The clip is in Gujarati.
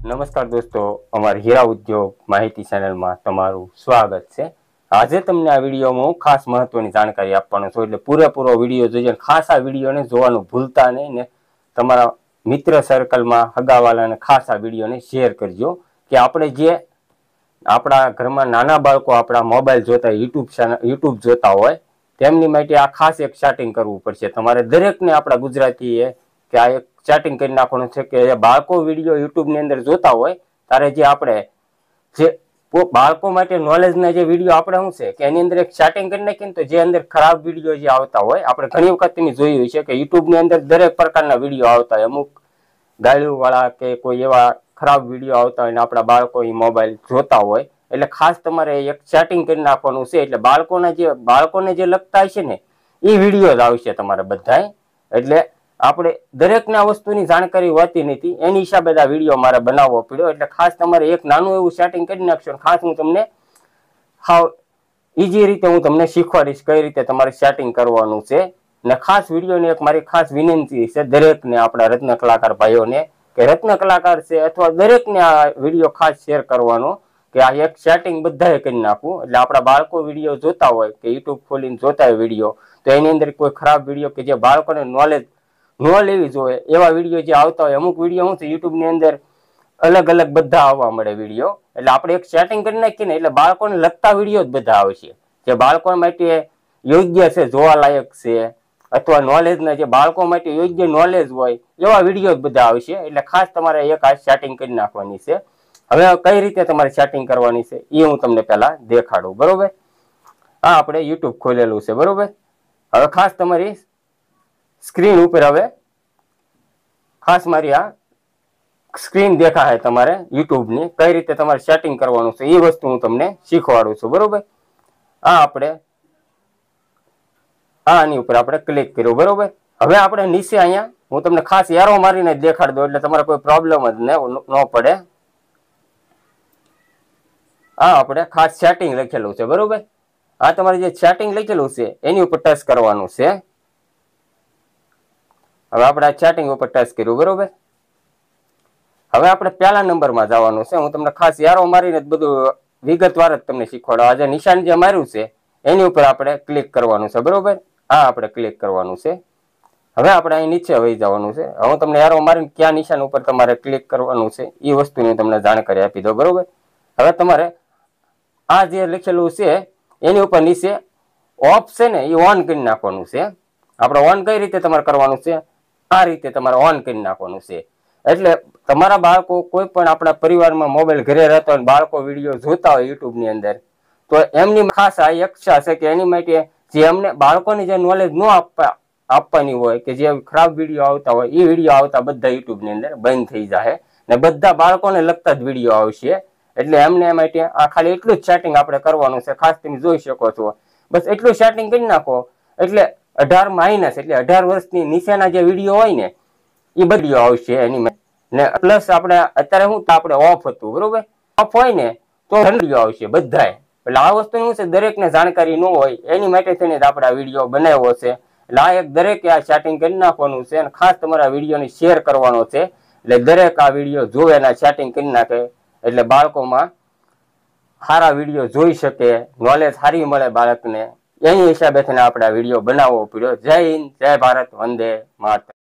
નમસ્કાર દોસ્તો, અમારી હીરા ઉદ્યોગ માહિતી ચેનલમાં તમારું સ્વાગત છે। આજે તમને આ વિડીયોમાં હું ખાસ મહત્વની જાણકારી આપવાનો છું, એટલે પૂરેપૂરો વિડીયો જોજો। ખાસ આ વિડીયોને જોવાનું ભૂલતા નહીં ને તમારા મિત્ર સર્કલમાં હગાવાલાને ખાસ આ વિડીયોને શેર કરજો કે આપણે જે આપણા ઘરમાં નાના બાળકો આપણા મોબાઈલ જોતા યુટ્યુબ જોતા હોય તેમની માટે આ ખાસ એક સેટિંગ કરવું પડશે। તમારે દરેકને આપણા ગુજરાતીએ કે આ એક સેટિંગ કરી નાખવાનું છે કે બાળકો વિડીયો યુટ્યુબ ની અંદર જોતા હોય ત્યારે જે આપણે જે બાળકો માટે નોલેજના જે વિડીયો આપણે શું છે કે એની અંદર એક સેટિંગ કરી નાખીને તો જે અંદર ખરાબ વિડીયો જે આવતા હોય, આપણે ઘણી વખત તમે જોયું છે કે યુટ્યુબ ની અંદર દરેક પ્રકારના વિડીયો આવતા હોય, અમુક ગાળ્યું વાળા કે કોઈ એવા ખરાબ વિડીયો આવતા હોય ને આપણા બાળકો એ મોબાઈલ જોતા હોય, એટલે ખાસ તમારે એક સેટિંગ કરી નાખવાનું છે। એટલે બાળકોને જે લગતા હશે ને એ વિડીયો જ આવશે તમારે બધાય। એટલે આપણે દરેકને આ વસ્તુની જાણકારી હોતી નથી, એની હિસાબે આ વિડીયો મારે બનાવવો પડ્યો। એટલે ખાસ તમારે એક નાનું એવું સેટિંગ કરી નાખશો। ખાસ હું તમને હાવ ઈઝી રીતે હું તમને શીખવાડીશ કઈ રીતે તમારે સેટિંગ કરવાનું છે। ને ખાસ વિડીયોની એક મારી ખાસ વિનંતી છે દરેકને, આપણા રત્ન કલાકાર ભાઈઓને કે રત્ન કલાકાર છે અથવા દરેકને આ વિડીયો ખાસ શેર કરવાનો કે આ એક સેટિંગ બધાએ કરી નાખવું। એટલે આપણા બાળકો વિડીયો જોતા હોય કે યુટ્યુબ ખોલીને જોતા હોય વિડીયો, તો એની અંદર કોઈ ખરાબ વિડીયો કે જે બાળકોને નોલેજ ન લેવી જોઈએ એવા વિડીયો જે આવતા હોય, અમુક વિડીયો શું છે યુટ્યુબ ની અંદર અલગ અલગ બધા આવવા મળે વિડીયો, એટલે આપણે એક સેટિંગ કરી નાખીએ ને એટલે બાળકોને લગતા વિડીયો જ બધા આવશે જે બાળકો માટે યોગ્ય છે, જોવાલાયક છે, અથવા નોલેજના જે બાળકો માટે યોગ્ય નોલેજ હોય એવા વિડીયો જ બધા આવશે। એટલે ખાસ તમારે એક આ સેટિંગ કરી નાખવાની છે। હવે કઈ રીતે તમારે સેટિંગ કરવાની છે એ હું તમને પહેલા દેખાડું, બરોબર। આ આપણે યુટ્યુબ ખોલેલું છે, બરોબર। હવે ખાસ તમારી સ્ક્રીન ઉપર હવે ખાસ મારી આ સ્ક્રીન દેખાય તમારે યુટ્યુબ ની, કઈ રીતે તમારે સેટિંગ કરવાનું છે એ વસ્તુ હું તમને શીખવાડું છું, બરોબર। આ આપણે આની ઉપર આપણે ક્લિક કર્યું, બરોબર। હવે આપણે નીચે અહીંયા હું તમને ખાસ એરો મારીને દેખાડ દઉં એટલે તમારે કોઈ પ્રોબ્લેમ જ ન પડે। આ આપણે ખાસ સેટિંગ લખેલું છે, બરોબર। આ તમારે જે સેટિંગ લખેલું છે એની ઉપર ટચ કરવાનું છે। હવે આપણે આ સેટિંગ ઉપર ટચ કર્યું, બરોબર। હવે આપણે પહેલા નંબરમાં જવાનું છે, હું તમને ખાસ એરો મારીને બધું વિગતવાર જ તમને શીખવાડો। આ જે નિશાન જે માર્યું છે એની ઉપર આપણે ક્લિક કરવાનું છે, બરોબર। આ આપણે ક્લિક કરવાનું છે। હવે આપણે અહીં નીચે વહી જવાનું છે। હવે હું તમને એરો મારીને કયા નિશાન ઉપર તમારે ક્લિક કરવાનું છે એ વસ્તુની તમને જાણકારી આપી દો, બરોબર। હવે તમારે આ જે લખેલું છે એની ઉપર નીચે ઓફ છે ને એ ઓન કરી નાખવાનું છે। આપણે ઓન કઈ રીતે તમારે કરવાનું છે, આ રીતે તમારે ઓન કરી નાખવાનું છે। એટલે તમારા બાળકો કોઈ પણ આપણા પરિવારમાં મોબાઈલ ઘરે રહેતા હોય, બાળકો વિડીયો જોતા હોય યુટ્યુબ ની અંદર, તો એમની ખાસ આ ઈચ્છા છે કે એની માટે જે એમને બાળકોને જે નોલેજ ન આપવાની હોય કે જે ખરાબ વિડીયો આવતા હોય એ વિડીયો આવતા બધા યુટ્યુબ ની અંદર બંધ થઈ જાય ને બધા બાળકોને લગતા જ વિડીયો આવશે। એટલે એમને માટે આ ખાલી એટલું જ સેટિંગ આપણે કરવાનું છે, ખાસ તમે જોઈ શકો છો। બસ એટલું સેટિંગ કરી નાખો એટલે 18 માઇનસ એટલે 18 વર્ષની નીચેના જે વિડીયો હોય ને એ બધી આવશે એની ને પ્લસ આપણે અત્યારે શું આપણે ઓફ હતું, બરોબર। ઓફ હોય ને તો વિડીયો આવશે બધાય। એટલે આ વસ્તુ શું છે દરેકને જાણકારી ન હોય એની માટે થઈને આપણે આ વિડીયો બનાવ્યો છે। એટલે આ એક દરેકે આ સેટિંગ કરી નાખવાનું છે અને ખાસ તમારા વિડીયોને શેર કરવાનો છે। એટલે દરેક આ વિડીયો જોવે અને સેટિંગ કરી નાખે એટલે બાળકોમાં સારા વિડીયો જોઈ શકે, નોલેજ સારી મળે બાળકને, એની હિસાબે થઈને આપણે આ વિડીયો બનાવવો પડ્યો। જય હિન્દ, જય ભારત, વંદે માતરમ।